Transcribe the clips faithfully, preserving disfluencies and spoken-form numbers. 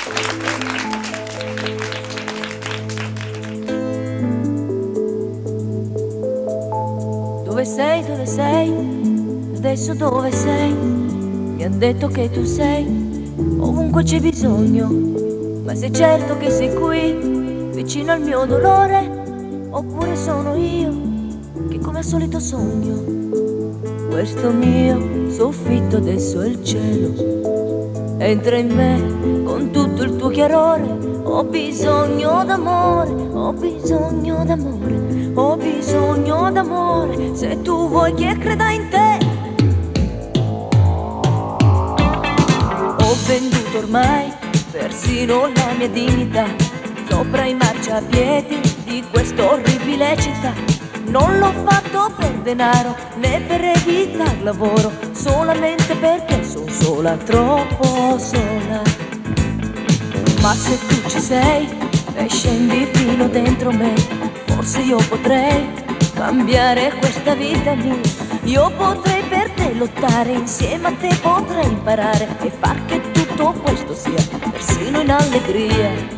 Dove sei, dove sei? Adesso dove sei? Mi han detto che tu sei ovunque c'è bisogno. Ma sei certo che sei qui, vicino al mio dolore? Oppure sono io che come al solito sogno? Questo mio soffitto adesso è il cielo. Entra in me con tutto il tuo chiarore. Ho bisogno d'amore, ho bisogno d'amore, ho bisogno d'amore. Se tu vuoi che creda in te. Ho venduto ormai persino la mia dignità sopra i marciapiedi di questa orribile città. Non l'ho fatto per denaro né per evitar lavoro, solamente perché sono sola, troppo sola. Ma se tu ci sei e scendi fino dentro me, forse io potrei cambiare questa vita mia. Io potrei per te lottare, insieme a te potrei imparare e far che tutto questo sia persino in allegria.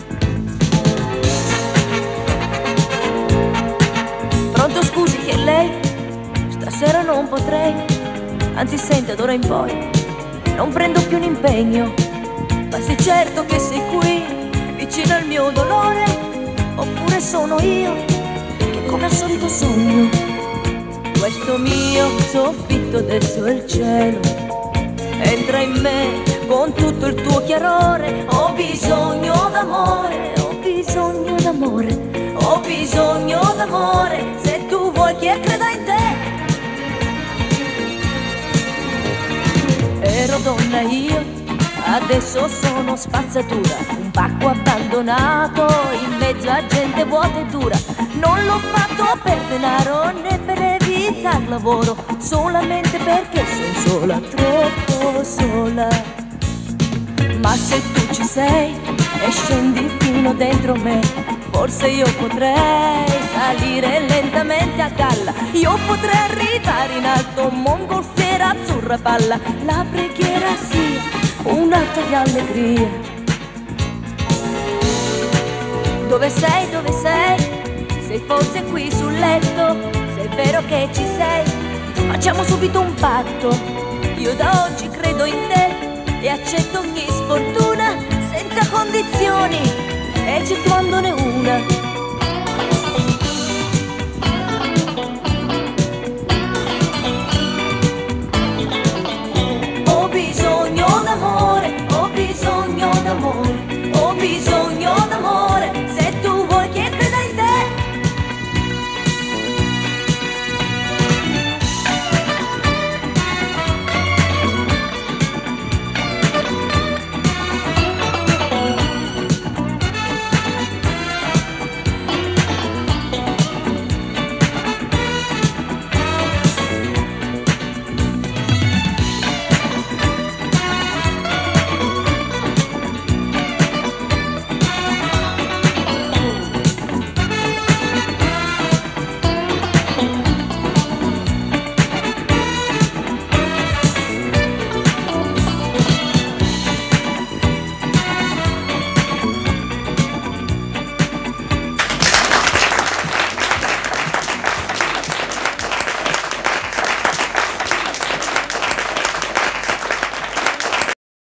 Pronto, scusi, che è lei? Stasera non potrei, anzi senta, d'ora in poi non prendo più un impegno. Ma sei certo che sei qui, vicino al mio dolore? Oppure sono io che come al solito sogno? Questo mio soffitto adesso è il cielo. Entra in me con tutto il tuo chiarore. Ho bisogno d'amore, ho bisogno d'amore, ho bisogno d'amore. Se tu vuoi che creda in te. Ero donna io, adesso sono spazzatura, un pacco abbandonato in mezzo a gente vuota e dura. Non l'ho fatto per denaro né per evitar lavoro, solamente perché sono sola, troppo sola. Ma se tu ci sei e scendi fino dentro me, forse io potrei salire lentamente a galla. Io potrei arrivare in alto, mongolfiera azzurra palla. La preghiera sia un atto di allegria. Dove sei, dove sei? Sei forse qui sul letto? Se è vero che ci sei, facciamo subito un patto. Io da oggi credo in te e accetto ogni sfortuna senza condizioni, eccettuandone una.